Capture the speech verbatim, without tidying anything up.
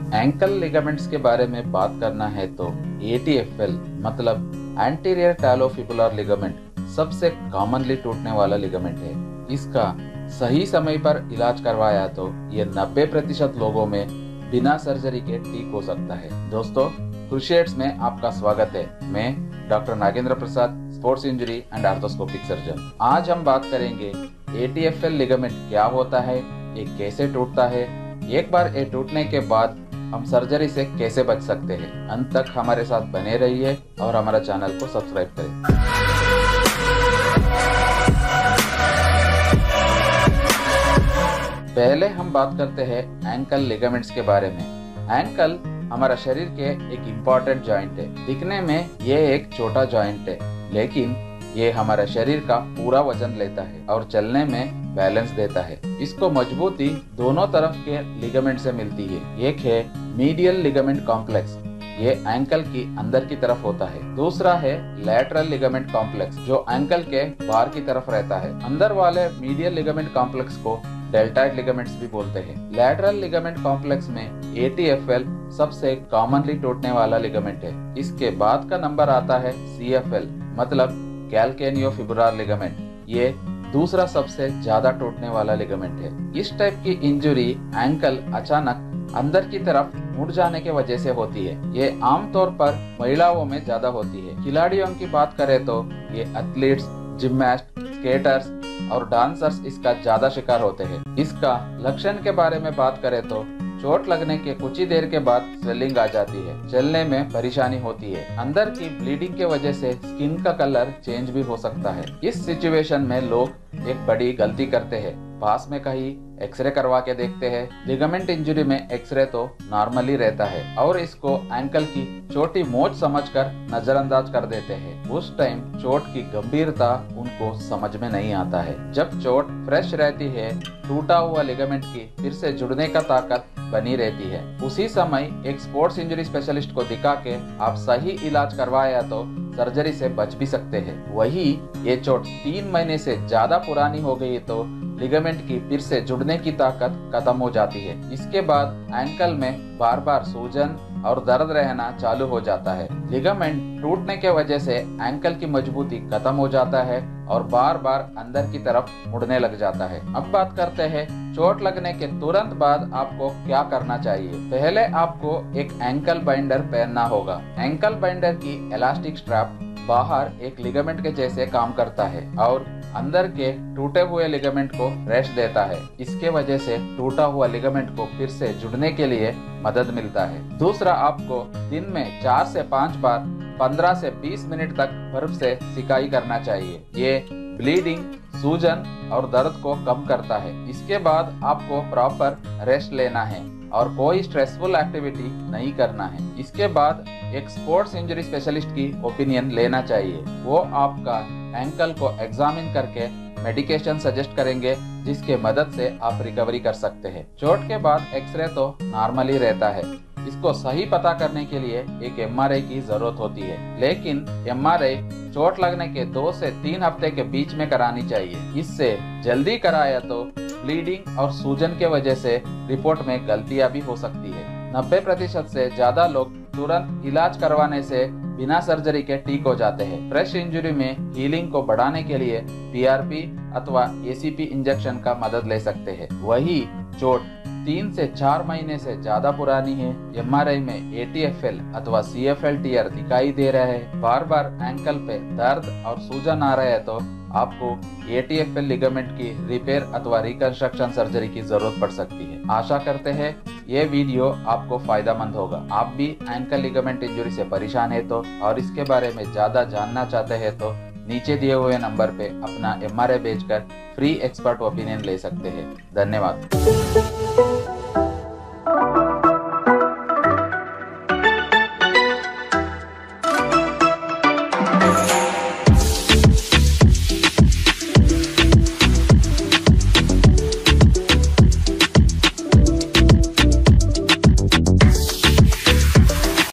Ankle ligaments के बारे में बात करना है तो ए टी एफ एल मतलब एंटीरियर टैलोफिबुलर लिगामेंट सबसे कॉमनली टूटने वाला लिगामेंट है। इसका सही समय पर इलाज करवाया तो ये नब्बे प्रतिशत लोगों में बिना सर्जरी के ठीक हो सकता है। दोस्तों, क्रूशिएट्स में आपका स्वागत है। मैं doctor Nagendra Prasad, sports injury and arthroscopic surgeon. आज हम बात करेंगे A T F L ligament क्या होता है, ये कैसे टूटता है, एक बार ये टूटने के बाद हम सर्जरी से कैसे बच सकते हैं। अंत तक हमारे साथ बने रहिए और हमारा चैनल को सब्सक्राइब करें। पहले हम बात करते हैं एंकल लिगामेंट्स के बारे में। एंकल हमारा शरीर के एक इम्पॉर्टेंट जॉइंट है। दिखने में ये एक छोटा जॉइंट है, लेकिन ये हमारा शरीर का पूरा वजन लेता है और चलने में बैलेंस देता है। इसको मजबूती दोनों तरफ के लिगामेंट से मिलती है। एक है मीडियल लिगामेंट कॉम्प्लेक्स, ये एंकल की अंदर की तरफ होता है। दूसरा है लैटरल लिगामेंट कॉम्प्लेक्स, जो एंकल के बाहर की तरफ रहता है। अंदर वाले मीडियल लिगामेंट कॉम्प्लेक्स को डेल्टॉइड लिगामेंट्स भी बोलते हैं। लैटरल लिगामेंट कॉम्प्लेक्स में ए टी एफ एल सबसे कॉमनली टूटने वाला लिगामेंट है। इसके बाद का नंबर आता है सी एफ एल मतलब कैल्केनियोफिब्रिलर लिगामेंट। ये दूसरा सबसे ज्यादा टूटने वाला लिगामेंट है। इस टाइप की इंजरी एंकल अचानक अंदर की तरफ मुड़ जाने की वजह से होती है। ये आमतौर पर महिलाओं में ज्यादा होती है। खिलाड़ियों की बात करें तो ये एथलीट्स, जिम्नास्ट, स्केटर्स और डांसर्स इसका ज्यादा शिकार होते हैं। इसका लक्षण के बारे में बात करें तो चोट लगने के कुछ ही देर के बाद स्वेलिंग आ जाती है, चलने में परेशानी होती है, अंदर की ब्लीडिंग के वजह से स्किन का कलर चेंज भी हो सकता है। इस सिचुएशन में लोग एक बड़ी गलती करते हैं, पास में कहीं एक्सरे करवा के देखते हैं। लिगामेंट इंजरी में एक्सरे तो नॉर्मली रहता है और इसको एंकल की छोटी मोच समझकर नजरअंदाज कर देते हैं। उस टाइम चोट की गंभीरता उनको समझ में नहीं आता है। जब चोट फ्रेश रहती है, टूटा हुआ लिगामेंट की फिर से जुड़ने का ताकत बनी रहती है। उसी समय एक स्पोर्ट्स इंजरी स्पेशलिस्ट को दिखा के आप सही इलाज करवाया तो सर्जरी से बच भी सकते हैं। वही ये चोट तीन महीने से ज्यादा पुरानी हो गई तो लिगामेंट की फिर से जुड़ने की ताकत खत्म हो जाती है। इसके बाद एंकल में बार बार सूजन और दर्द रहना चालू हो जाता है। लिगामेंट टूटने के वजह से एंकल की मजबूती खत्म हो जाता है और बार बार अंदर की तरफ मुड़ने लग जाता है। अब बात करते हैं चोट लगने के तुरंत बाद आपको क्या करना चाहिए। पहले आपको एक एंकल बाइंडर पहनना होगा। एंकल बाइंडर की इलास्टिक स्ट्रैप बाहर एक लिगामेंट के जैसे काम करता है और अंदर के टूटे हुए लिगामेंट को रेस्ट देता है। इसके वजह से टूटा हुआ लिगामेंट को फिर से जुड़ने के लिए मदद मिलता है। दूसरा, आपको दिन में चार से पाँच बार पंद्रह से बीस मिनट तक बर्फ से सिकाई करना चाहिए। ये ब्लीडिंग, सूजन और दर्द को कम करता है। इसके बाद आपको प्रॉपर रेस्ट लेना है और कोई स्ट्रेसफुल एक्टिविटी नहीं करना है। इसके बाद एक स्पोर्ट्स इंजरी स्पेशलिस्ट की ओपिनियन लेना चाहिए। वो आपका एंकल को एग्जामिन करके मेडिकेशन सजेस्ट करेंगे, जिसके मदद से आप रिकवरी कर सकते हैं। चोट के बाद एक्सरे तो नॉर्मली रहता है। इसको सही पता करने के लिए एक एम आर आई की जरूरत होती है, लेकिन एम आर आई चोट लगने के दो से तीन हफ्ते के बीच में करानी चाहिए। इससे जल्दी कराया तो ब्लीडिंग और सूजन के वजह से रिपोर्ट में गलतियां भी हो सकती है। नब्बे प्रतिशत से ज्यादा लोग तुरंत इलाज करवाने से बिना सर्जरी के ठीक हो जाते हैं। फ्रेश इंजरी में हीलिंग को बढ़ाने के लिए पी आर पी अथवा ए सी पी इंजेक्शन का मदद ले सकते हैं। वही चोट तीन से चार महीने से ज्यादा पुरानी है, एम आर आई में ए टी एफ एल अथवा सी एफ एल टीयर दिखाई दे रहा है, बार बार एंकल पे दर्द और सूजन आ रहा है तो आपको A T F L ligament की रिपेयर अथवा रिकंस्ट्रक्शन सर्जरी की जरूरत पड़ सकती है। आशा करते हैं ये वीडियो आपको फायदेमंद होगा। आप भी एंकल लिगामेंट इंजरी से परेशान है तो और इसके बारे में ज्यादा जानना चाहते हैं तो नीचे दिए हुए नंबर पे अपना एम आर आई भेजकर फ्री एक्सपर्ट ओपिनियन ले सकते हैं। धन्यवाद।